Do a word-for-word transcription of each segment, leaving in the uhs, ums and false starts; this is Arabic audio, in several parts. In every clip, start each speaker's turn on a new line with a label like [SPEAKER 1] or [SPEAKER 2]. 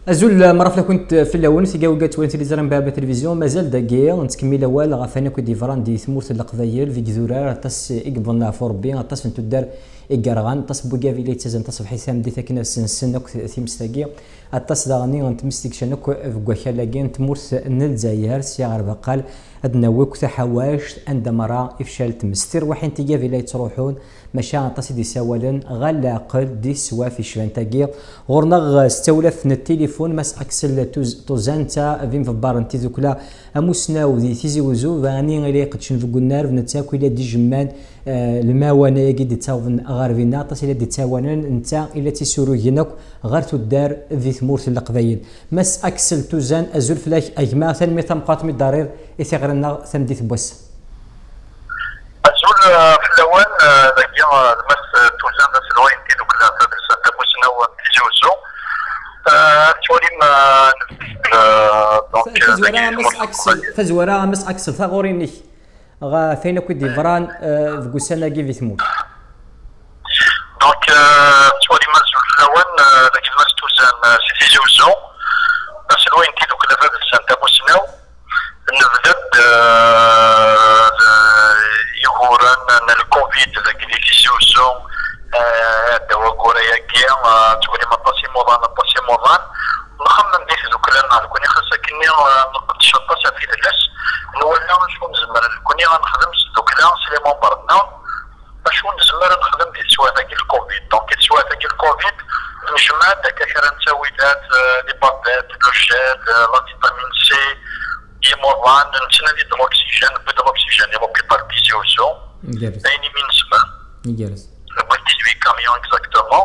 [SPEAKER 1] ازول مرة كنت في الاول سيقاو قات وين تلفزيون باب التلفزيون مازال داكيا نتكمل اول غافانا كو ديفران دي ثمورت القبايل في جزورار طاس يقبلنا فوربي طاس نتدار إيكارغان طاس بوكافي لي تزن طاس بحيث دي ثاكنا سنسن ثيمستاكيا طاس داغني غنتمستيك شنك في كالاكين تمورت الجزائر سي غربقال ادنا وك تحواش عند مرا افشال تمستر وحين تيجي لا تروحون ماشي طاس دي سوالن غلا عقل دي سوا في شفانتاكي غورنا استولف التليفون ماس اكسل توزانتا فين في بارنتي ذوكلا اموسناو دي تيزي وزو فاني غير قدشن في النار نتاكو الى دي جمان الماوانا يجي دي تاون غارفينا طاس الى دي تاونن انت الى تيسوروجينك غير تدار في ثمورت القبايل ماس اكسل توزان ازول فلاش اجماع ثاني تمقات من الضرير يثغرنا ثمدي ثبوس
[SPEAKER 2] ازول في الاول ذاكيا الماس توزان ذا سلوين تي دوك لا سانتا بوسنا وتيجي وزو تولي ما
[SPEAKER 1] دونك فزورا مس اكسل فزورا مس اكسل ثغوريني غا فين كو ديفران في كوسانا كي في ثمود
[SPEAKER 2] دونك تولي ما زول في الاول ذاك الماس توزان تيجي وزو سلوين تي دوك لا سانتا بوسنا نبدأ يهوران الكوفيد ذاك اللي تيجيوزو دوا كوريا كيا تقولي ما طاسي موضان طاسي موضان نخمم ديك ذوك لنا كوني خاصة كني نقد شطاسة في اللاس نولي شكون نزمر كوني غنخدم دوك لا سليمون بردنا شكون نزمر نخدم ديك سوا ذاك الكوفيد دونك سوا ذاك الكوفيد نجمع داك كثر نساويلات لي بابيت لوشات لا فيتامين سي يمران نتسنى دي الاكسجين بدا الاكسجين لوبيتال بيزيوزو ثاني من سما
[SPEAKER 1] يجلس
[SPEAKER 2] بغيت ثمانية كاميون اكزاكتومون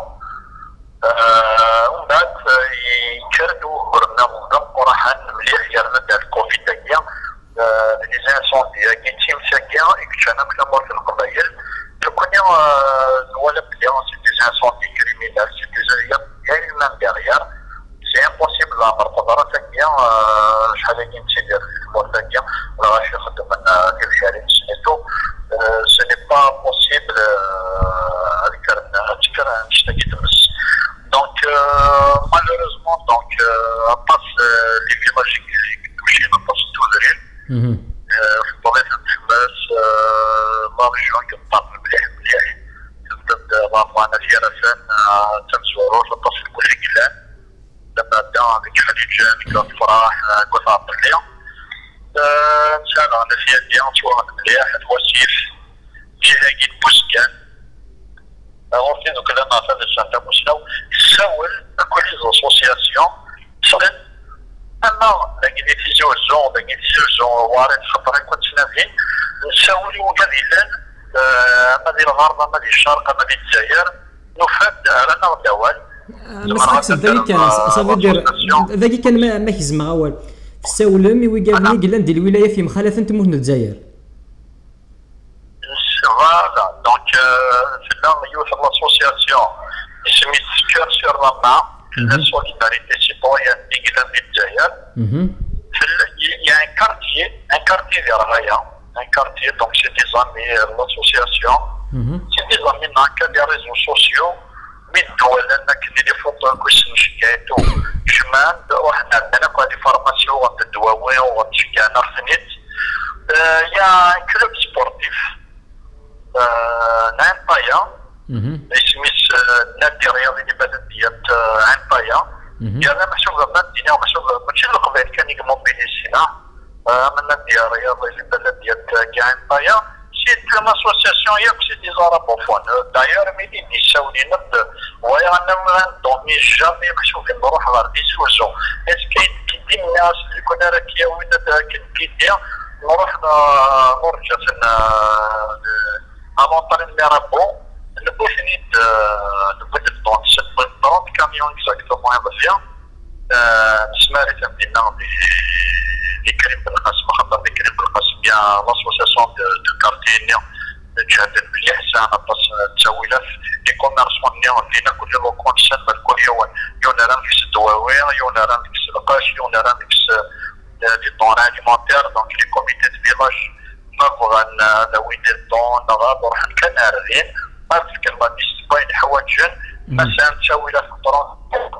[SPEAKER 2] ومن بعد يكردوا هربنا غدا وراح مليح يرنا دار الكوفيد داكيا لي زانسوندي كي تيم ساكيا اكتشانا كلا مور في القبائل لو كنا ولا بلي سي دي زانسوندي كريمينال سي دي زاريا غير من ديغيار سي امبوسيبل الامر قدرات داكيا شحال هادي نتيدير المرتجع راه غاشي يخدم لنا ديال الشارع سنيتو سي ني با بوسيبل هذيك نتكر نشتكي تمس دونك مالوريزمون دونك باس لي فيلاج اللي توشينا باس توزرين في البلايص التحباس لا ريجيون كطاب مليح مليح تبدا رافانا في راسان تمزورو لطاس كل كلان لما بدا هذيك خديجه ديك الفرح قطع الليل نسال على سيادي نتوها مليح توسيف جهه كي بوسكان غورتي دوك لنا في سانتا بوسناو ساول كل لاسوسياسيون صغير اما داك اللي تيجيو الزون داك اللي تيجيو الزون وارد خطر كنت نافين نساول وكذلك اما ديال الغرب اما ديال الشرق اما ديال الجزائر نفاد على نوع الاول
[SPEAKER 1] مس اكسل ذاك كان صافي دير ذاك كان ما كيزما اول في الساولم ويقابني قال ندير الولايه في مخالفه تموت الجزائر
[SPEAKER 2] فوالا دونك في يوث لاسوسياسيون اسمي سكر سور لا لا سوليداريتي سيتويان ديال الجزائر في يعني كارتي ان كارتي ديال رايا ان كارتي دونك سي دي زامي لاسوسياسيون سي دي زامي ناكا دي ريزو سوسيو من الدول لان كاين لي فوتو كويس نشكايتو جمان وحنا عندنا كوا دي فورماسيون وانت الدواوين وتشكا نرسنيت يا كلوب سبورتيف عين طايا اسميس نادي رياضي اللي بدات ديال عين طايا يعني محسوب ماديا ومحسوب ماشي القبائل كان يموبيليزينا من نادي رياضي اللي بدات ديال عين طايا سي اون اسوسياسيون ياك سي دي زارابوفون داير ميدي دي ساولين وانا ما دوني جامي محسوبين نروح غير دي سوزو اسكي كي الناس اللي كنا راكيا وين كيدير نروح نرجع في امونطرين لي رابو نبوشني نبدا دونك ثلاثين كاميون اكزاكتومون هذا فيها نسماري تمدينا دي كريم بالقاسم خاطر دي كريم بالقاسم يا لاسوسياسيون دو كارتي جهد مليح ساعه باس تساويلات دي كوميرسون نيون فينا كل لوكون سن كل يوم يونا رانكس الدواوين يونا رانكس القاش يونا رانكس دي دون اليمونتير دونك لي كوميتي دو فيلاج نبغى نوين الدون نغاب نروح نكنارين ما تفكر غادي تبين حوايج مثلا تساوي لها في الطرون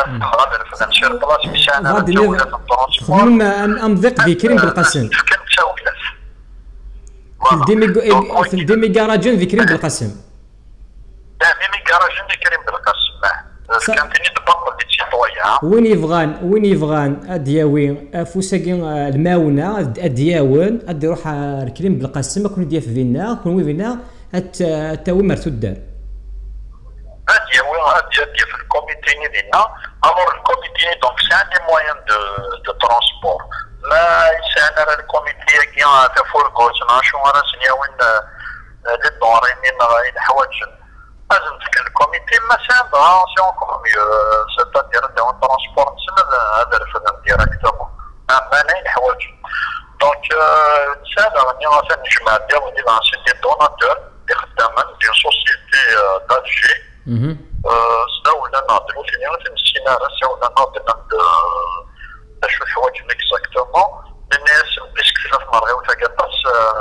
[SPEAKER 2] الناس غادي نفهم شي بلاص باش انا
[SPEAKER 1] غادي خدم امضيق ذكرين بالقسم
[SPEAKER 2] كنت تاولات
[SPEAKER 1] في الديمي في الديمي كاراجين ذكرين بالقسم
[SPEAKER 2] لا ديمي كاراجين ذكرين بالقسم كان فيني تبطل دي شي طويا
[SPEAKER 1] وين يبغان وين يبغان ادياوي فوساكين الماونه ادياون ادي روح ركريم بالقسم كون ديا في فينا كون فينا تاوي مرتو الدار
[SPEAKER 2] ادياوي اديا في الكوميتي ديالنا الور الكوميتي دونك سي ان دي موين دو دو ترونسبور ما يسانا الكوميتي كي تفور كوتنا شو راه سنياوين لي دورين من الحوايج لازم تكون الكوميتي ما سامبا سي اونكور ميو سيتادير دو ترونسبور نسمى هذا الفن ديريكتومون مانع الحوايج دونك نسال راني غادي نجمع ديال دي لانسي دي دوناتور اللي خدامين دي سوسيتي دالجي ساونا ناضرو فين نسينا راه ساونا ناضرو شو الحوايج اكزاكتومون الناس باش كيفاش مريو تاكاطاس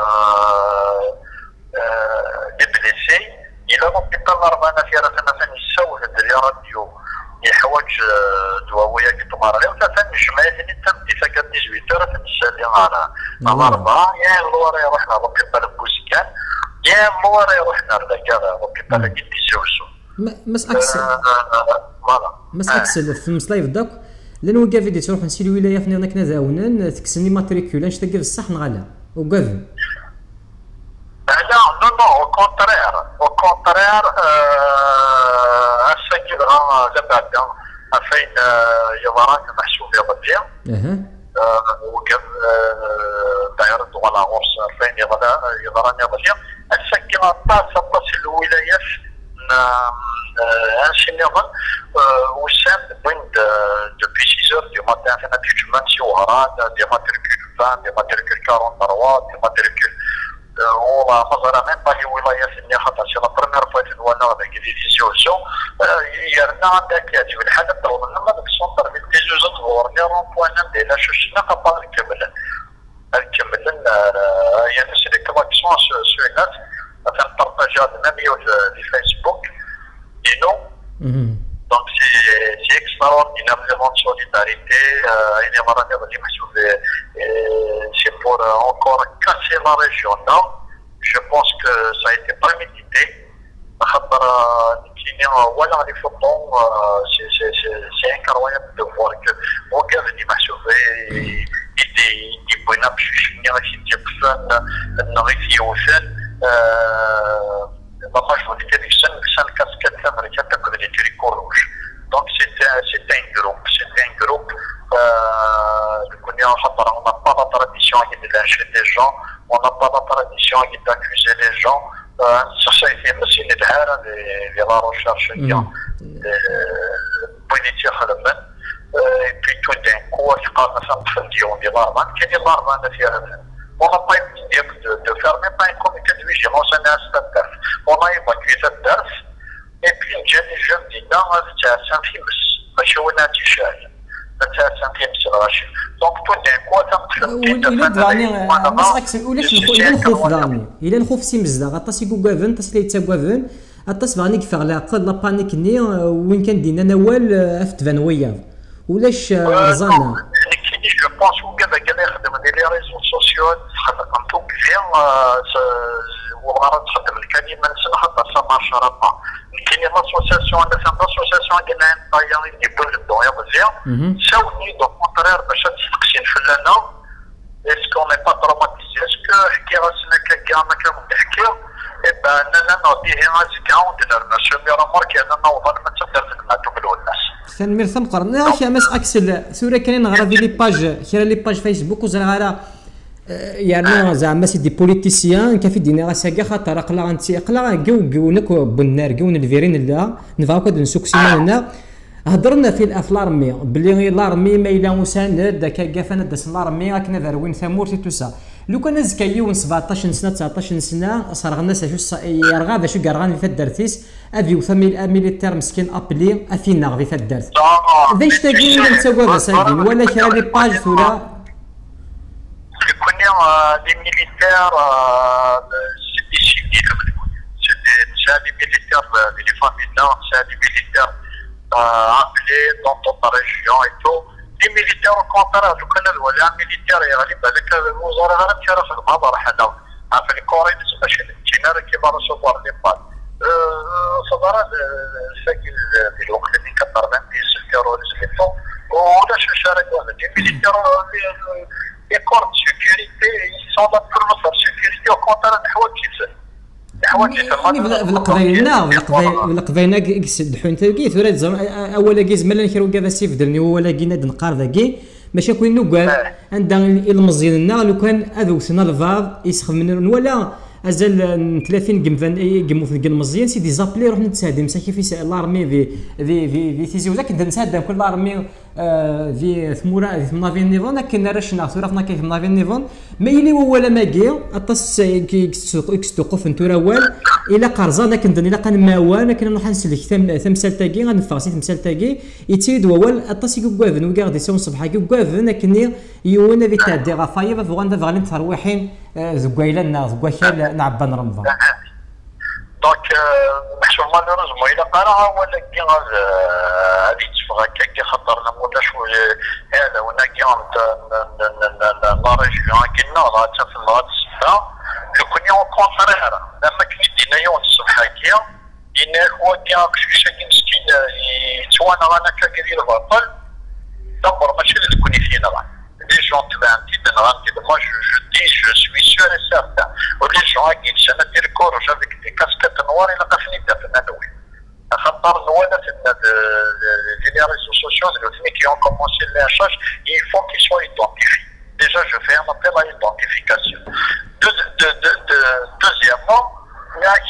[SPEAKER 2] لي بليسي الى لوبيتال ربنا في راسنا ثاني السول دري راديو حوايج دواويه كي تماريو ثاني الجمعيه اللي تبدي تاكا ثمانية عشر نسالي على على أربعة يا اللورا رحنا لوبيتال بوزكان يا اللورا رحنا لكذا لوبيتال كي تيسوسو
[SPEAKER 1] مس اكس
[SPEAKER 2] فوالا
[SPEAKER 1] مس اكس في المصلايف داك لان وكافي دي تروح نسي الولايه فين هناك نزاونن تكسني ماتريكولاش تلقى بصح نغالا وكافي
[SPEAKER 2] لا نو نو او كونترير او كونترير اسكي غا زباده فين يضران محسوب يضيع اها وكان داير ولا غورس فين يضران يضران يضيع اسكي طاس طاس الولايات انشينيرون وسام بين depuis six heures du matin فين تجمع شي وهرات دي ماتريكول عشرين دي ماتريكول ثلاثة وأربعين دي ماتريكول والله مزرعة من باقي ولايات اللي خاطر شي لا بروميير فوا تنوانا هذاك دي ديسيوسيون يرنا عندك ياتي الحاله دور لنا داك السونتر ديال تيزوز دور لي رون بوان ديال شوشنا قبل نكمل نكمل يا ناس اللي كلاكسون سو الناس تنبارطاجي هذا ميم في فيسبوك دينو دونك سي سي اكستراوردينير فيرون سوليداريتي اين مرة غادي محسوب سي بور encore casser la région nord. Je pense que ça a été prémédité. Voilà les photos, c'est incroyable de voir que au gars de Massoufé, il est bon à finir à finir fun, n'arrive au fun. La majorité des scènes, c'est le casquette américaine de les tricots rouges. Donc c'était un groupe, c'était un groupe. On n'a pas la tradition de lyncher des gens, on n'a pas la tradition d'accuser les gens. Ça, ça a été aussi les la recherche politique allemande. Et puis tout d'un coup, on dit l'arman, quel est l'arman de faire? On n'a pas eu de, de faire même pas un comité de vigilance, on a un stade d'A F. On a évacué cette d'A F. Et puis une jeune jeune dit non, c'est un film, je suis un t-shirt. دونك تو دان كوا
[SPEAKER 1] ولا داني مساكس ولاش الا نخوف داني الا نخوف سي مزدا غطاس يكو كافن تاس لي تا كافن غطاس بغاني كفغ لا قد لا بانيك ني وين كان دينا نوال افتفان ويا ولاش زانا
[SPEAKER 2] جو بونس و كذا كذا يخدم دي لي ريزو سوسيو خدم تو كفير وغارات تخدم الكلمه نسمع حتى سما شرطه كاين لاسوسياسيون عندنا فهم لاسوسياسيون ديالنا طايرين يبدو الدنيا مزيان ساوني دو كونترير باش تسقسين فلانا اسكو ني با تروماتيزي اسكو حكي راسنا كاكا ما كنحكيو اي با اننا نعطيه راسك عاودنا الناس راه ماركي اننا نوضل ما تقدر نعتبروا الناس
[SPEAKER 1] ثاني ثم قرنا شي ماس اكسل سوره كاين نغرا في لي باج كاين لي باج فيسبوك وزغاره يعني زعما سي دي بوليتيسيان كافي دينا غاساكا خاطر قلا انت قلا كاو كاونك بالنار كاون الفيرين لا نفاكو نسوك سيمانا هضرنا في الافلارمي بلي لارمي ما الا مساند داك كافانا داس لارمي راكنا داروين ثمورتي توسا لو كان زكايون سبعطاش سنه تسعطاش سنه صار الناس شو يرغى شو كارغان في الدرتيس افيو ثميل ميليتير مسكين ابلي افينا في الدرت باش تاكين انت كوا ساكين ولا كرا لي باج ثورا
[SPEAKER 2] les militaires, c'est des civils, c'est des militaires, les familles là, c'est des militaires عقلي دون توت ريجيون اي تو لي ميليتير او كونترا لو كان الولاء ميليتير يغلب هذاك الوزاره غير تشرف في المهضر حنا عارف لي كوري باش تينا كيما رسوفوار لي بال صدر الساكن في الوقت اللي كثر من بيس التيروريزم يفو ولا شارك ولا دي ميليتير لي كور سيكوريتي سون لا بروفور سيكوريتي او كونترا الحوايج كيف
[SPEAKER 1] بالقضاينا بالقضاينا قصد حونتا كي ثورات اولا كيز مالا نكرو كذا سيف درني ولا كينا دنقار ذاكي ماشي كوين نوكا عندنا المزيدنا لو كان هذو سنا الفاض يسخف من ولا ازال ثلاثين قمفان قمو في المزيان سيدي زابلي روح نتساعد مساكي في لارمي في في في في تيزي وذاك نتساعد كل لارمي في ثمورا في ثمنافين نيفون لكن رشنا ثورا فنا كي ثمنافين نيفون ما يلي ولا ما كي اطس كيستوقف نتورا وال الى قرزانه كندن الى قان ماوان كنا نروح نسلك ثمثال تاكي غنفاسي ثمثال تاكي يتيد وال اطس كوافن وكاردي سون صباح كوافن كني يوانا في تعدي غفايا فغان فغان تروحين زكايلا نا زكايلا نعبان رمضان
[SPEAKER 2] دونك محشور مالوريزمون الى قرا ولا كي هذه تفغا كي خطرنا ولا شو هذا وانا كي لا ريجيون كنا لا تفلا تسبا كنا كونترير لما كنت يوم الصبح كي ان هو كي شكل مسكين يتوانا انا كدير البطل دبر ماشي اللي تكوني فينا les gens tu vas un petit peu moi je, je dis je suis sûr et certain ou les gens qui se mettent le corps avec des casquettes noires et la finité فنانوي خطر نوانا في les réseaux sociaux qui ont commencé les recherches il faut qu'ils soient identifiés déjà je fais un appel à l'identification de, de, de, de, deuxièmement il y a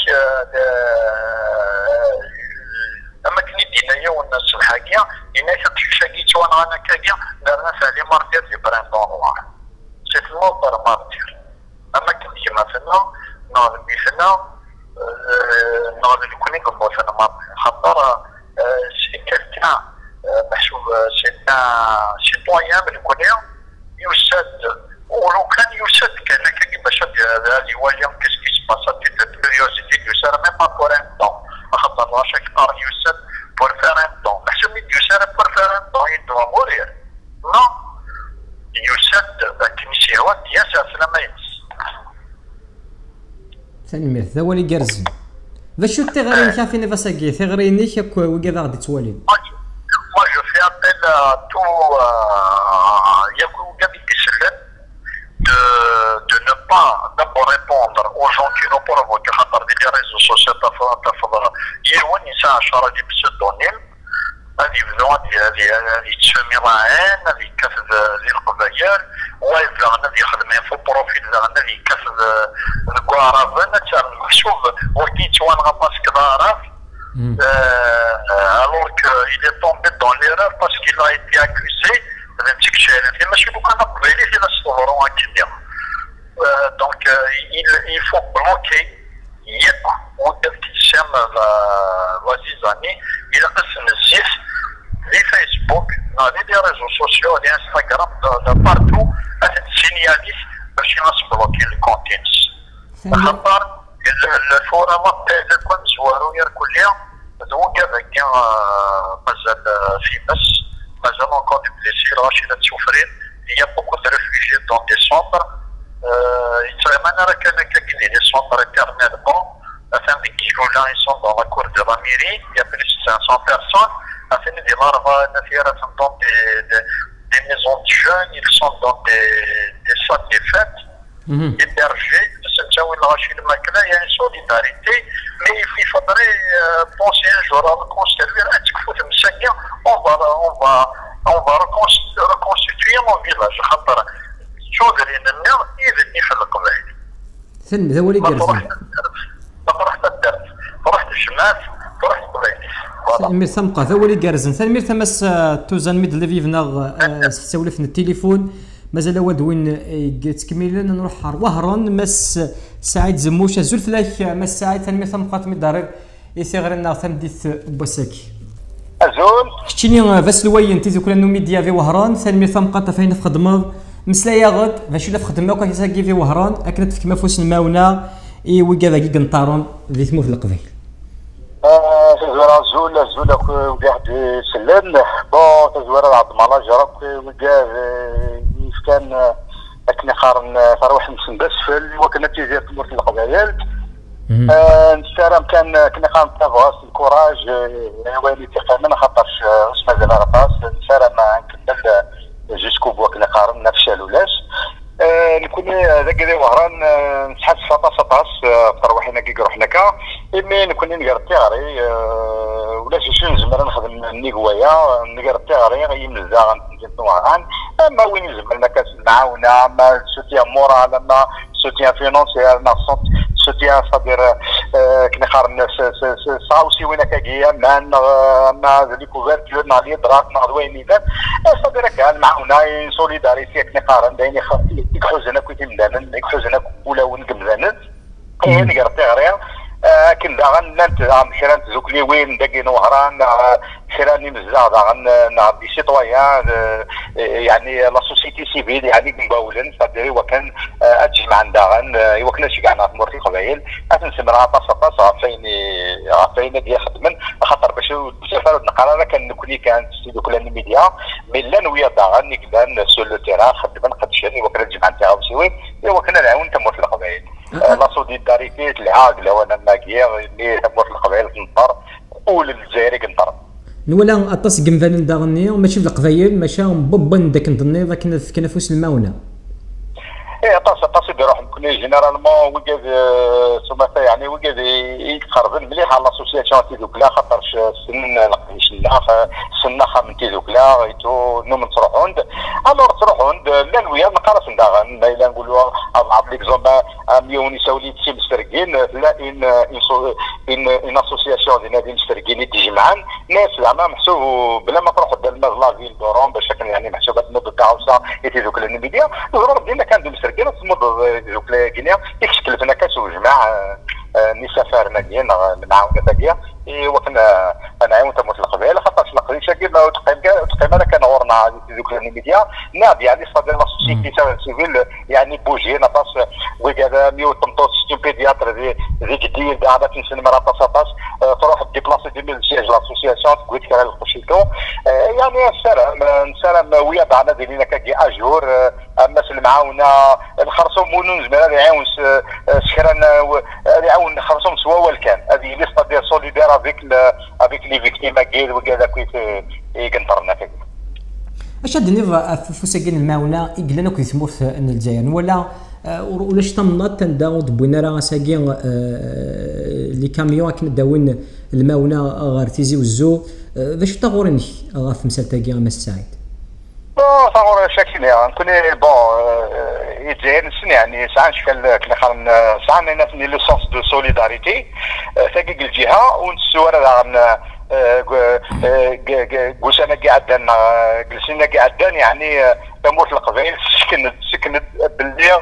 [SPEAKER 2] اما كني دينايا والناس الحاكيه الناس تشاكي توانا انا كاكيا دارنا سالي مارتير في برانطون نوار سي نوتر مارتير اما كني كيما فينا ناض بيفنا ناض كوني كنبو فينا مارتير خاطر سي كالكان محسوب سي ان سيتويان من كونيا يسد ولو كان يسد كان كيفاش هذه وايا كيسكي سباسا تي كيوريوزيتي يسار ميم با بور ان طون خاطر راشك قار يوسف pour faire un don. Je me dis, Youssef, pour faire un don, il doit mourir. Non. Youssef, الكنيسة ديالها في الميت.
[SPEAKER 1] ثاني ذا هو اللي قرزن. فشو التغرين كافيني فاساكي تغريني كاك وكذا غادي تولي.
[SPEAKER 2] Moi je fais appel à tout Yakou Gabi Kiselen de de ne pas d'abord répondre aux gens qui n'ont pas revoqué خاطر دي réseaux sociaux تفضل يوان يساع شرا دي بسودونيم هذه بذوان هذه هذه تسمي راعين هذه كفذ ذي القبايل وايف لغنا ذي خدمين في البروفيل لغنا ذي كفذ الكوارافن تسمى محسوب وكي توان غباس كدارف alors qu'il est tombé dans l'erreur parce qu'il a été accusé de m'exciter. Mais je ne peux pas appeler les restaurants à Kenya. Donc il, il faut bloquer Yep ou Delkisem Wazizani. Il a fait les Facebook, les réseaux sociaux, les Instagram, de partout, avec signaliste, parce qu'il a bloqué le contenu. الفورة تكون زوارو كل يوم ذوق ذاك مازال في بس مازال encore des blessés راشدة سوفرين il y a beaucoup de réfugiés dans des centres يتسمى أنا كان كاين des centres éternellement afin de qui là ils sont dans la cour de la mairie il y a plus de cinq cents personnes afin de larva نفيرة dans des des maisons de jeunes ils sont dans des des salles de fête hébergés il y a une solidarité, mais il faudrait euh, penser un jour à reconstruire un petit peu de Messagna. On va, on va, on va reconstituer mon village. شو قرينا النار يبني في القبائل.
[SPEAKER 1] ثم ذا ولي قرزين.
[SPEAKER 2] رحت الدرس، رحت الشمال، رحت قبائل.
[SPEAKER 1] مير ثمقة ذا ولي قرزين. ثم مير ثمس توزان ميد اللي فيفنا سولف في التليفون. مازال واد وين تكميلا نروح وهران مس سعيد زموش زول فلاك مس سعيد ثاني مثلا مقات من دارك يسيغر لنا ثمديت بوساكي
[SPEAKER 2] ازول
[SPEAKER 1] شتيني فاس الوين تيزو كل ميديا في وهران ثاني مثلا مقات فين في خدمه مسلايا غد فاش لا في خدمه وكا كيساكي في وهران اكنت كيما فوس الماونه اي وكا ذاك قنطارون في ثموث القبيل
[SPEAKER 2] تزويره زول زول واحد سلم بون تزويره عبد المعلا جرب وكاع كان لكن قارن تروح نسندس في وكنا تيزير تمر في القبائل نسالم كان كنا قام تافاس الكوراج ويلي تقامنا خاطرش اسمها زال رقاص نسالم نكمل جوسكو وكنا قارن نفشل ولاش نكون ذاك ذي وهران نسحب فطاس فطاس تروح هنا كي نروح هناك اما نكون نقرا التياري ولا شي نزمر نخدم النيكوايا نقرا التياري غير مزاغ نتوعان اما وين نزمرنا كاس معاونه ما سوتيان مورال ما سوتيان فينونسيير ما سوتيان صدير كنا قارن صاوسي وين كاكيا ما ما ديكوفيرتور مع لي دراك مع دويني صدير كان معاونه سوليداريتي كنا قارن دايني يكحوزنا كنت مدانا يكحوزنا ولا ونقمدانا هي نقرا التياري كن داغن نانت عم خيران تزوكلي وين داكي نوهران خيراني مزاغ داغن نعدي سيطويان يعني لا سوسيتي سيفيل يعني مباولن صدري وكان اجمع عن داغن وكنا شكعنا في مورتي قبايل اتنسمر عطاس عطاس عطيني عطيني ديال خدمن خاطر باش سفر نقرا كان نكوني كانت سيدو كلاني ميديا من لا نويا داغن نكدان سو لو تيران خدمن قد شاني وكنا جمع نتاعو بسوي وكنا نعاون تمور في القبايل لا سوليداريتي العاق لو انا ماكيا اللي تمور في القبائل كنطر والجزائري كنطر
[SPEAKER 1] نولا اطاس قنفان داغني ماشي في القبايل ماشي مببن داك نظني ذاك كنافوس الماونه
[SPEAKER 2] ايه اطاس اطاس يروح نكون جينيرالمون وكاد سماتا يعني وكاد يقربن مليح على لاسوسياسيون تيدوكلا خاطرش سن لقيش لا سنخه من تيدوكلا ايتو نو من تروحوند الور تروحوند لا نويا نقرا سنداغن لا نقولوا اضرب ليكزومبل مليون يساولي تسي مسترقين لا ان ان ان اسوسياسيون ديال نادي مسترقين تجمعان ناس زعما محسوب بلا ما تروحوا دال لا فيل دورون باش كان يعني محسوبات المده تاعو تيدوكلا الميديا ضروري بدينا كان كنا تمر دوك غينيا يكشكل فينا كاس وجماعه نسافر مدينه معاونه تاكيا وكنا نعاون تمر القبائل خاطر القبائل شاكل تقريبا كان ورنا دوك الميديا ناب يعني صدر لا سوسيتي سيفيل يعني بوجي نطاس وكذا مية وثمانية وستين بيدياتر ذي ذي جديد قاعده تنسى مرات طاس تروح ديبلاسي دي من سياج لاسوسياسيون تقول لك راه خشيتو يعني السلام السلام ويا بعنا ديالنا كاكي اجور اما المعاونه الخرصوم مونون زعما يعاون شكرا يعاون الخرصوم سوا كان هذه ليست ديال سوليدير افيك افيك لي فيكتيم كاع وكذا كيف كنطرنا كاع
[SPEAKER 1] اش هادني فوساكين المعاونه يقلنا كيسمو في الجزائر ولا ولا شتا مناط تنداود بوينا راه ساكين لي كاميون كنا داوين المعاونه غير تيزي وزو باش تغورني غا في مسالتاكي ما السعيد
[SPEAKER 2] بون صغور شاكين يعني كوني بون الجزائر نسن يعني ساعات شكل كنا خارن ساعات هنا في لو سونس دو سوليداريتي ثاقي الجهه ونسوار عن قوسنا قاعدين جلسنا قاعدين يعني تموت القبائل سكنت سكنت باللي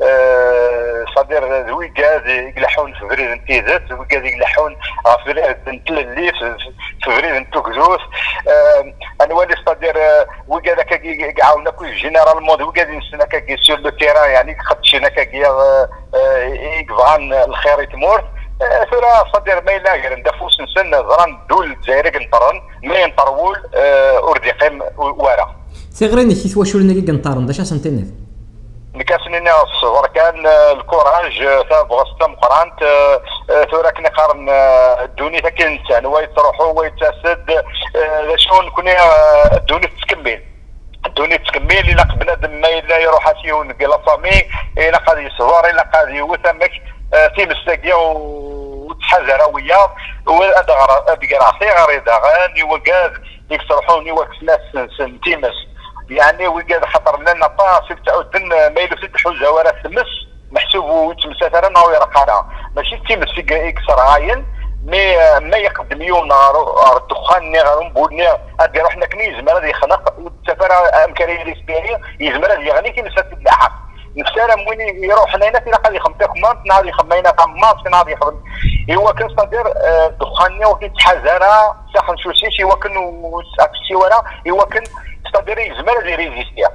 [SPEAKER 2] صدير ذوي قاعد يقلحون في فريد انتيزات ذوي قاعد يقلحون في فريد اللي في فريد انتوكزوس انا ولي صدير وقاعد كيعاونا كل جينيرالمون ذوي قاعد نسنا كي سور لو تيران يعني خدشنا كي يقفان الخير يتمور ثرا صدر ما يلا غير ندفوس نسن زران دول الجزائر كنطرن ما ينطرول اورديقيم ورا
[SPEAKER 1] سيغريني كي ثوا شولنا كي كنطرن داش سنتينيف
[SPEAKER 2] نكاسنينا الصغر كان الكوراج تاع بغستا مقرانت ثورا كنا قارن الدوني تا كنسان ويتروحوا ويتسد شلون كنا الدوني تكمل الدوني تكمل الى بنادم ما يلا يروح اسيون كلا فامي الى قاد يصور الى قاد يوثمك في مستقيا وتحذر وياه وادغر ادغراسي غير داغان وقاد يكسرحوني وكسنا سنتيمس يعني وقاد خطر لنا طاس تعود ما يلفت حوزه ولا تمس محسوب ويتمسافر انه يرقانا ماشي تيمس في يكسر عاين مي ما يقدم يوم نهار الدخان نغار بودني ادي رحنا كنيز مرض يخنق وتسافر امكانيه الاسبانيه يزمر يغني كي مسات اللاحق نفسنا وين يروح هنا في نقل يخمتك مانت نادي خمينا تاع مانت نادي يخدم هو كان صدر دخانيا وكي تحزنا ساخن شو شي هو كان وساكسي ورا هو كان صدر يزمر دي ريزيستيا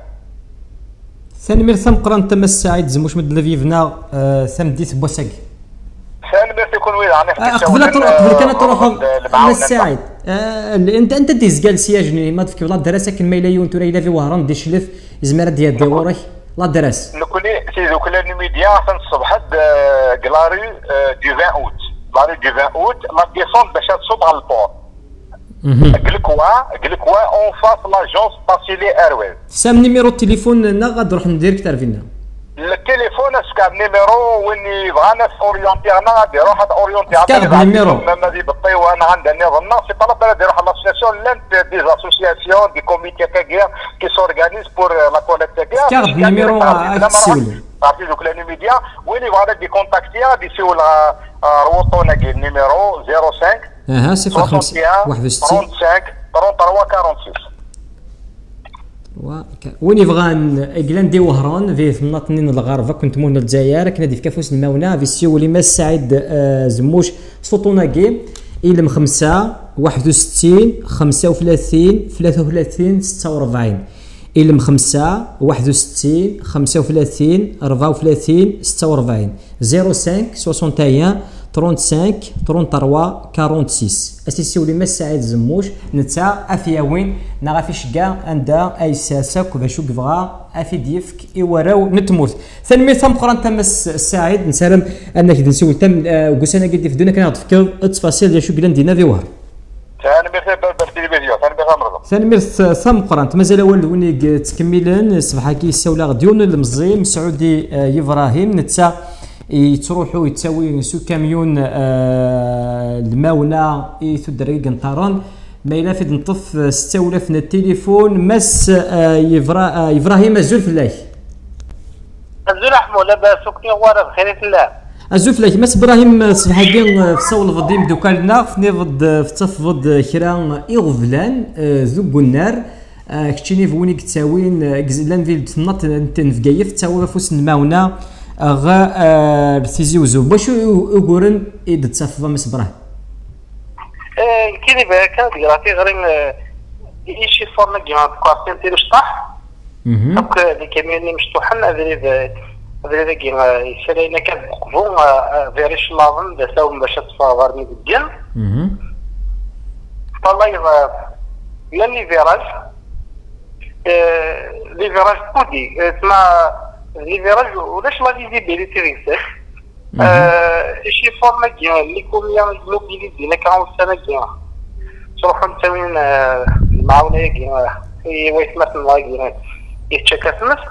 [SPEAKER 1] ثاني مرسم قران تم السعيد زموش مد لفيفنا ثم ديت بوساك
[SPEAKER 2] سالم ميرسي يكون وين راني
[SPEAKER 1] قبل قبل كان تروحوا للسعيد انت انت ديز كاع السياج ما تفكر لا دراسه كان ميلايون توري الا في وهران دي شلف زمره ديال ديورك لا دراسه
[SPEAKER 2] نكوني سي دوك لا ميديا حتى الصبح كلاري دي عشرين اوت لاري دي عشرين اوت لا ديسونت باش تصوب على البور قلكوا قلكوا اون فاس لاجونس باسيلي ارويز
[SPEAKER 1] سام نيميرو التليفون نا غنروح نديرك ترفينا
[SPEAKER 2] التليفون اسكاب نيميرو وين بغانا اورينتي انا غادي نروح اورينتي
[SPEAKER 1] اسكاب نيميرو
[SPEAKER 2] مازال بطي وانا عندنا نظن سي طلب انا نروح لاسوسياسيون لان دي اسوسياسيون دي كوميتي كاكيا كي سورغانيز بور لا كوليكت كاكيا
[SPEAKER 1] اسكاب نيميرو اكسول
[SPEAKER 2] بارتي دوك لا ميديا وين بغانا دي كونتاكتي غادي سيول روطونا كي نيميرو صفر خمسة
[SPEAKER 1] اها صفر خمسة واحد وستين
[SPEAKER 2] خمسة وثلاثين ثلاثة وثلاثين أربعة وستين
[SPEAKER 1] وين يبغان اجلان دي وهران في ثمنات نين الغرفه كنت مون الجزائر كنا دي في كافوس الماونه في سيولي ما السعيد زموش صوتونا جيم إلم خمسة واحد وستين خمسة وثلاثين ثلاثة وثلاثين ستة وأربعين إلم خمسة واحد وستين خمسة وثلاثين أربعة وثلاثين ستة وأربعين صفر خمسة واحد وستين خمسة وثلاثين ثلاثة وأربعين ستة اسيسي ولي ما السعيد زموش نتا افياوين نا في شكا عندها اي ساسك باش بغا افي ديفك ايوراو نتموت ثاني ثم قران تم السعيد نسالم انك نسول تم وقسنا قد في دونك نعطيك التفاصيل ديال شو قلنا دينا في وهر
[SPEAKER 2] ثاني ميرسي بالتلفزيون ثاني بغامر
[SPEAKER 1] ثاني ميرسي ثم قران مازال اول وني تكملن صباح كي السوله غديون المزيم سعودي ابراهيم نتا يتروحوا يتساوي سو كاميون آه الماونه يثدري قنطران ما الا في نطف ستة آلاف التليفون مس آه يفرا آه ابراهيم الزول فلاح
[SPEAKER 2] الزول احمو لاباس وكني غوار بخير الله
[SPEAKER 1] الزول فلاح مس ابراهيم صحاكين في صول فضيم دوكالنا في فض في تفض كرا يغفلان آه ذوق النار آه كتشيني فوني كتساوين كزلان في تنط تنفقايف تساوي فوس الماونه غا تيزي وزو باش يقولن اذا تصفى مسبره
[SPEAKER 2] كيدي بالك ديراتي غير شي فورنا كيما كواسين تي مشطح دونك لي كاميون مشطوحن هذا هذا كيما يسالينا كان قفو فيريش لازم داساو باش تصفى غير مديال والله يا لي فيراج لي فيراج كودي تما لي فيراج ولاش لا فيزيبيليتي ريسير شي فورما كاع لي كوميا موبيليتي لك عاود سنه كاع تروحوا نتاوين المعاونه كاع في ويسمات الله كاع يتشكى سمس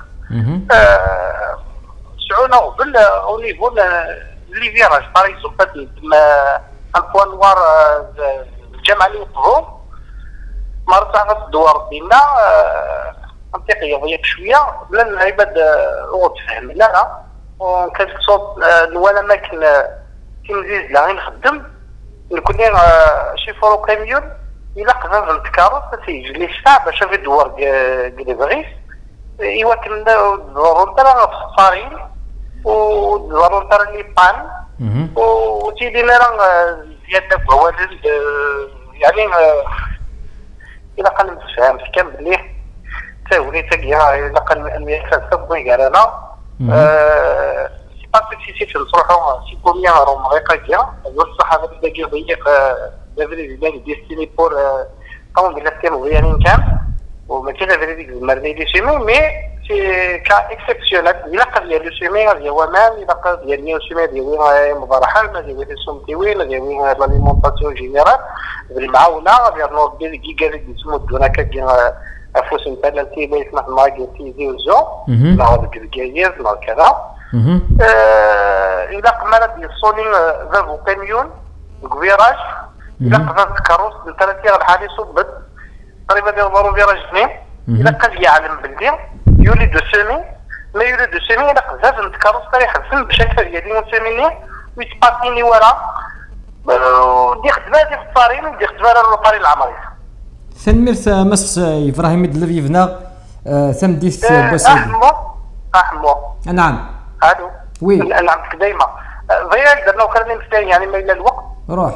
[SPEAKER 2] سعونا بال او نيفو لي فيراج طاري سوباتي تما ان بوان نوار الجامعه اللي وقفوا مرة الدوار ديالنا منطقيه ضيق شويه بلا العباد هو تفهم لا لا وكان صوت ولا ما كان تنزيز لا غير نخدم نكون شي فرو كاميون الا قدر نتكارس تيجي لي الشعب باش في الدوار كلي بغيت ايوا كنا ضروري راه خسارين وضروري راه لي بان وتيدينا راه زياده في الوالد يعني الا قال نفهم كان بلي تاولي تاكيا الا قال المياه كتبغي كاع انا سي با سي سي نصروحو سي كوميا راهم غيقا كاع الصح هذا اللي ضيق لافري اللي ديستيني بور قوم بلا كانوا يعني كان وماشي لافري ديك المرني دي سيمي مي سي كا اكسبسيونال الا قال ديال لو سيمي ديال ومان الا قال ديال نيو سيمي ديال مبارحه ديال السوم تيويل ديال لاليمونطاسيون جينيرال بالمعاونه ديال نوض ديال كيكا ديال سمو هناك كاين افوس نتالنتي اللي يسمح الماكي تيزي وزو لا هذاك الكايز لا كذا الا قمنا ديال الصولين فالفو كاميون الكفيراج الا قدرت كاروس نتالنتي الحالي صبت تقريبا ديال ضروري فيراج اثنين الا قال يعلم باللي يولي دو سيمي ما يولي دو سيمي الا قدرت نتكاروس طريح الفم بشكل ديال سيميني ويتباطيني ورا ودي خدمه ديال الطارين ودي خدمه للطارين العمري
[SPEAKER 1] ثمرت مس ابراهيم دلفيفنا ثم ديس بوسيدي
[SPEAKER 2] احمو احمو
[SPEAKER 1] نعم
[SPEAKER 2] الو
[SPEAKER 1] وي
[SPEAKER 2] نعمك دايما ضياك درنا وخلينا مستني يعني ما الى الوقت
[SPEAKER 1] روح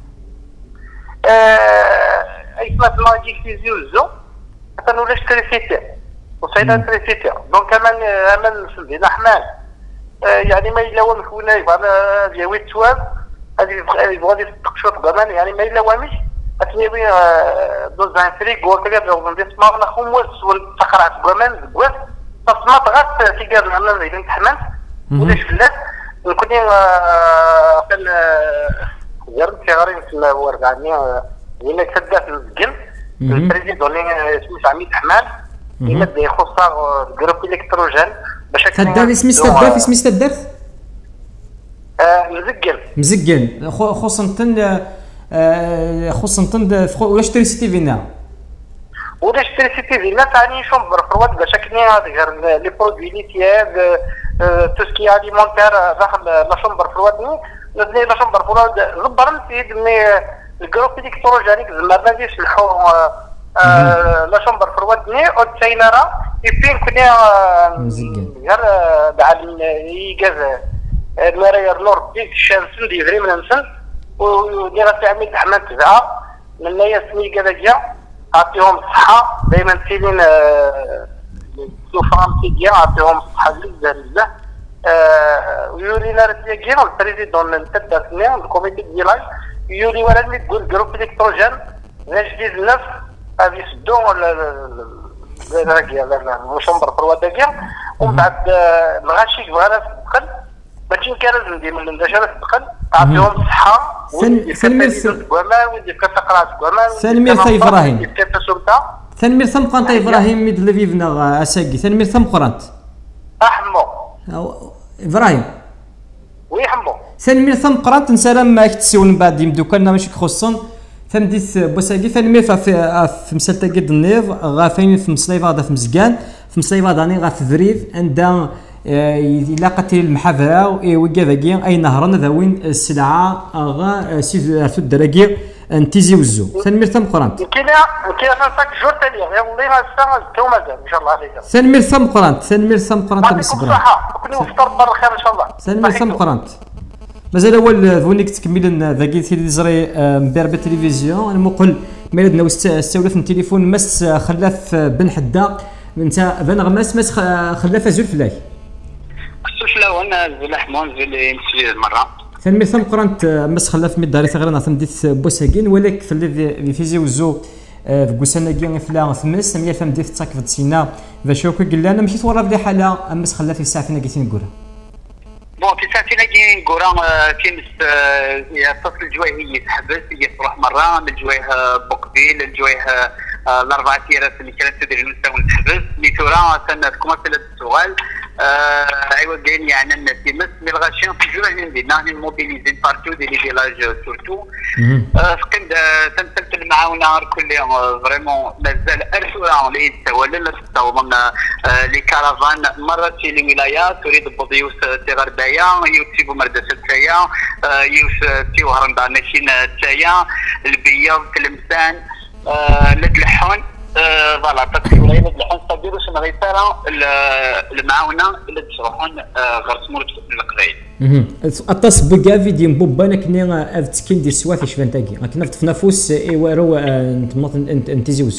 [SPEAKER 2] اي سمات ماجيك تيزي وزو حتى نولاش تريسيتير وصيدا تريسيتير دونك امان امان سندينا حمال يعني ما الا هو مكونه يبغى ديال التواب هذه يبغى تقشط كمان يعني ما الا هو مش اتنيوي دوز عن فريق وكذا دوز نسمع انا خمس والتقرع كمان زكواس تصما تغات في كاع انا اللي نتحمل وليش فلات نكوني قال جربت في غريب في الورقاني هنا كتبدا في السجن البريزيدون اللي اسمه سعيد حمال يمد يخص جروب الكتروجين باش
[SPEAKER 1] تدار اسم استدار اسم استدار
[SPEAKER 2] مزقن
[SPEAKER 1] مزقن خصنتن خصنتن ولاش تريسيتي فينا
[SPEAKER 2] ولاش تريسيتي فينا ثاني شومبر فروات باش كني غير لي برودوي ليتياد تو سكي اليمونتير داخل لا شومبر فرواتني نزني لا شومبر فروات زبرن سيد مي الجروب الكتروجينيك زعما ما يصلحوا لا شومبر فرواتني او تسينرا يبين كنا غير بعد يجاز المراير نور ديك الشمس دي فري من نسن ودير تعميد احمد تبعها من لا سمي كذا عطيهم الصحه دائما تيلين سوفام تيجي عطيهم الصحه بزاف بزاف ويولي لا رتيجي البريزيدون نتبدا سنين الكوميتي ديال يولي ولا تقول جروب الكتروجين جديد النفس غادي يسدو الراكيه الشومبر فروا داكيا ومن بعد الغاشي بغانا تدخل ماشي كان ندير من النجاح تدخل تعطيهم الصحه
[SPEAKER 1] سلمير
[SPEAKER 2] كوامان ويدير كتقرا كوامان
[SPEAKER 1] سلمير طي ابراهيم سلمير ثم قرانت ابراهيم ميد لفيفنا اساكي سلمير ثم قرانت
[SPEAKER 2] احمو
[SPEAKER 1] ابراهيم
[SPEAKER 2] وي حمو
[SPEAKER 1] سلمير ثم قرانت نسالم ما كتسول من بعد يمدوكلنا ماشي خصن فمديت بوساكي ثاني في في مسالتا قد النيف غافين في مصليفه في مزكان في مصليفه داني غا في فريف عندها الا قتل المحافره وكذاكي اي نهرا ذوين السلعه غا سي في الدراكي انتيزي وزو ثاني ثم قرانت
[SPEAKER 2] كاينه كاينه صاك جور ثاني والله ما الساعه تو مازال ان شاء الله عليك
[SPEAKER 1] ثاني ثم قرانت ثاني ثم قرانت
[SPEAKER 2] بالصبر كل نفطر بر خير ان شاء الله
[SPEAKER 1] ثاني ثم قرانت مازال اول فونيك تكمل ذاكي تيليزري مباربه التلفزيون انا مقل مالدنا استولف التليفون مس خلاف بن حدا انت بن غماس مس خلاف زول فلاي
[SPEAKER 2] السفلى وانا زول حمون زول يمشي المره
[SPEAKER 1] ثاني ثم قرانت مس خلاف مي داري ثغرنا ثمديت بوساكين ولك في اللي في زوزو في كوساناكي فلا ثمس مية ثمديت تاك في السينا باش هكا قال لنا مشيت ورا بلي حاله مس خلاف في الساعه فينا كيتين نقولها
[SPEAKER 2] بون في ساعتين كاين كورا كاين فصل الجويه يتحبس يفرح مره من الجويه بوقبيل الجويه الاربع تيرات اللي كانت تدير المستوى تحبس ميتورا سنه كوماسيل السؤال ايوا كاين يعني الناس يمس مي الغاشيان في جويه عندنا موبيليزي بارتو دي لي فيلاج سورتو فقد تمثلت المعاونه كل يوم فريمون مازال ألف ورا اللي يتولى تستوضن لي كارافان مرات في الولايات تريد بضيوس صغار بايا يوتيبو مردسه تايا يوس تيو هرندان ناشين تايا البيض تلمسان لدلحون فوالا تقريبا لدلحون صديرو شنو غيصير المعاونه اللي تشرحون غير سمورت القبائل
[SPEAKER 1] اطاس بوكافي دي مبوبانا كنا افتكين دير سوافي شفانتاكي كنا في نفوس ايوا رو انتزيوز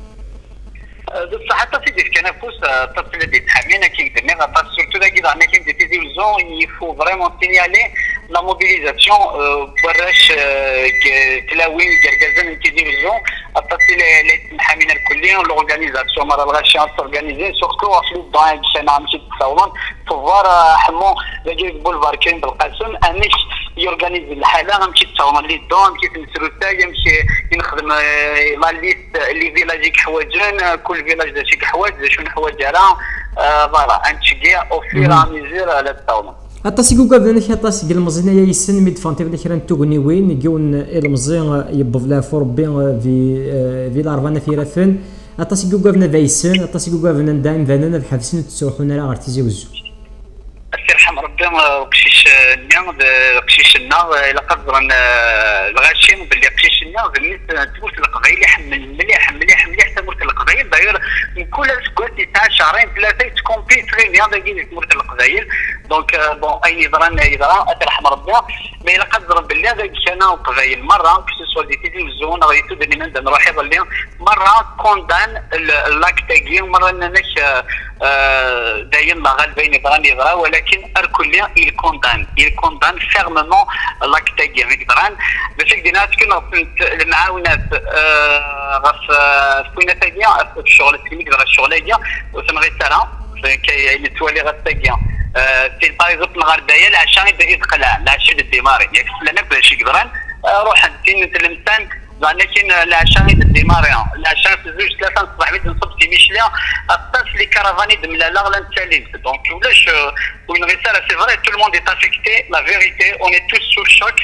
[SPEAKER 2] بصح حتى سيدي كان فوس التصل ديال التحامين كيقدر نغا سورتو داكي زعما كاين دي تيزيوزون يفو فريمون سينيالي لا موبيليزاسيون براش تلاوين كركازان تيزيوزون التصل التحامين الكليه لورغانيزاسيون مره الغاشيان تورغانيزي سورتو في الضايق شنا مشيت تصاورون فوار حمو داكي بولفار كاين بالقاسم انيش يورغانيزي الحاله غنمشي تصاورون لي دون مشيت نسروتا يمشي ينخدم لا ليست اللي فيلاجيك حوايجين كل فيلاج دا شي حوايج شنو حوايج راه فوالا انتشكي او فيرا ميزير على الطاوله
[SPEAKER 1] اطاسي كوكا بدا نحي اطاسي قال المزيان يا يسن ميد فانتي بدا كيران توغني وين يجون المزيان يبوف لا فوربي في في لارفانا في رافن اطاسي كوكا بنا فايسن اطاسي كوكا بنا دايم فانا بحبسين تسوحون راه ارتيزي وزو
[SPEAKER 2] السي يرحم ربي قشيش النار قشيش النار الى قدر الغاشيم باللي قشيش النار بالنسبه تموت القبائل يحمل مليح مليح مليح تموت القبائل داير من كل سكوات تاع شهرين ثلاثه تكومبي تري بيان داكي تموت القبائل دونك بون اي يضرن يضرن يرحم ربي مي الى قدر بالله ذاك كان القبائل مره كسوا دي تيليفزيون غيتو دني من نروح يضل مره كوندان لاك تاكي مره ناش دايما ما غالبين يبغى يضرا ولكن الكل il condamne il condamne fermement لاك تاعي مقدران باش كدينا تكون المعاونات غف فينا تاعي الشغل التكنيك ديال الشغل ديال وتنغي سالا كي يتولي غتاعي سي باغ اكزومبل نهار دايا العشاء يبدا يدخلها العشاء الديماري ياك لنا باش يقدران روح انت نتلمسان لكن العشاء الديماري العشاء في زوج ثلاثه الصباح بيت نصب سي ميشليا الطاس لي كارافاني دملا لا غلا نتالي دونك ولاش وين رساله سي فري تو الموند ايت افيكتي لا فيريتي اون اي توس سو شوك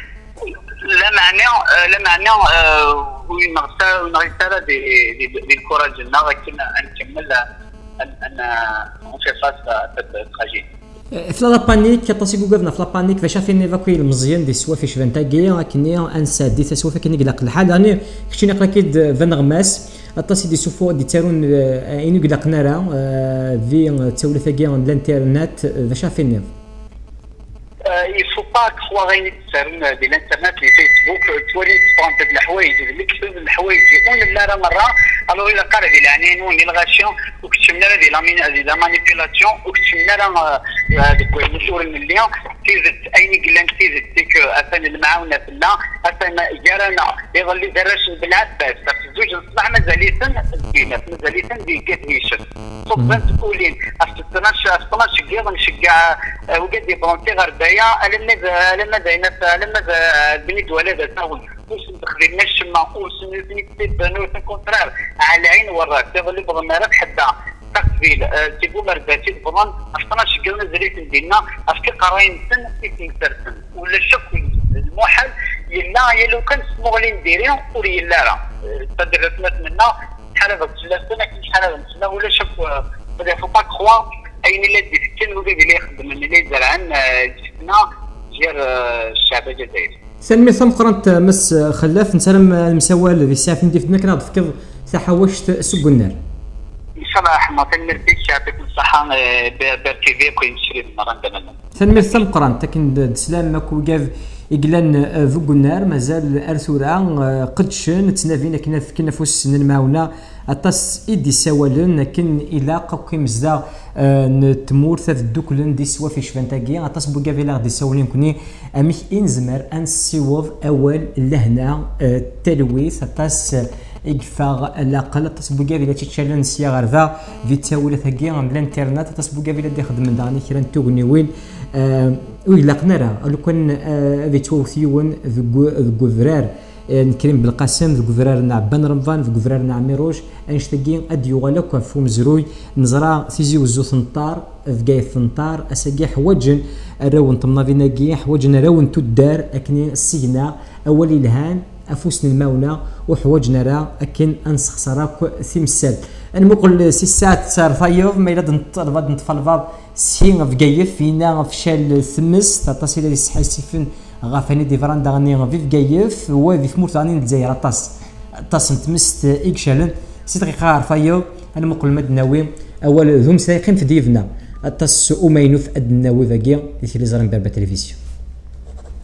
[SPEAKER 2] لا معنى لا معنى وين رساله وين رساله دي دي الكوراج لنا ولكن نكمل ان ان اون في فاس تراجيدي
[SPEAKER 1] في لا بانيك كطاسي كوكافنا في لا بانيك فاش عارفين نيفاكوي المزيان دي سوا في شفان تاكي لكن انسى دي سوا في كني قلق الحال راني كشتي نقرا كيد فان غماس الطاسي دي سوفو دي تارون اينو قلقنا راه في تاوله تاكي الانترنت فاش عارفين
[SPEAKER 2] il faut pas croire غير تسارون ديال الانترنت لي فيسبوك تولي تبونط د الحوايج اللي كتب الحوايج يكون لا مره الوغ الا قال ديال عنين ونيلغاسيون وكتشمنا ديال لا مانيبيلاسيون وكتشمنا هذوك المسؤول من اللي تيزت اين قلان تيزت ديك اثن المعاونه في الله اثن جارنا يظل درش بالعباس في زوج الصباح مازال يسن دينا مازال يسن دي كاتيشن صبا تقولين افتناش افتناش كيما نشجع وقد يبرونتي غير دايا لما لما داينا لما بنيت ولادة تاول واش تخدمنا الشمع واش نيت بانو كونترار على العين والراس يظل بغنا راه حدا تقبيل تيبو مرباتي بضان افتناش قلنا زريت ديالنا افكي قراين سن يتنكر سن ولا الشك الموحل يلا يلو كان سموغلين ديريون ولي لا راه تدير نتمنى شحال هذا ثلاث سنين شحال هذا سنه ولا شك بدا فو با كخوا اين اللي ديفكن وكي اللي يخدم اللي زرعان جبنا جير الشعب الجزائري
[SPEAKER 1] سلمي ثم قرنت مس خلاف نسلم المساوال في الساعه في ندير كنا نفكر ساحه واش سوق النار
[SPEAKER 2] ان شاء الله رحمه المربي يعطيك الصحه بارتيفي كوين نشري المره
[SPEAKER 1] سلمي ثم قرنت لكن سلام ماكو كاف إقلان فوق النار مازال أرثورا قدشن تنافينا كنا فكنا فوس المعاونة أطاس إدي سوالن لكن إلا قاكي مزدا نتمور ثلاث دوكلن دي سوا في شفانتاكي أطاس بوكافيلا دي سوالين كوني أميك إنزمر أنسيوض أول لهنا تلويث أطاس إقفاغ الأقل أطاس بوكافيلا تيتشالن سيا غرفا في تاولة ثاكي الانترنت أطاس بوكافيلا دي خدم من داني كيران توغنيوين ويلاقنا راه لو كان ذي توثيون ذو فرار نكريم بالقاسم ذو فرار ناع بن رمضان ذو فرار ناع ميروج انشتاقين اديو غلق فو مزروي نزرا سيزي وزو ثنطار ذقاي ثنطار اساقي حواجن راون طمنافيناكي حواجن راون تدار اكني السجنا اول الهان افوسن الماونه وحواجنا راه اكن انسخ صراك ثمسال انا مقول سي ساعات صار فايوف ما الا نطلب نطفل سي فكايف فينا فشال ثمس تاطاس الى سحاسيفن غافاني ديفران داغني في فكايف هو في ثمورت غاني الجزائر طاس طاس نتمست اكشالن سي دقيقه فايوف انا مقول مدناوي اول ذوم سايقين في ديفنا طاس امينو في ادناوي فاكيا اللي زران باربا تلفزيون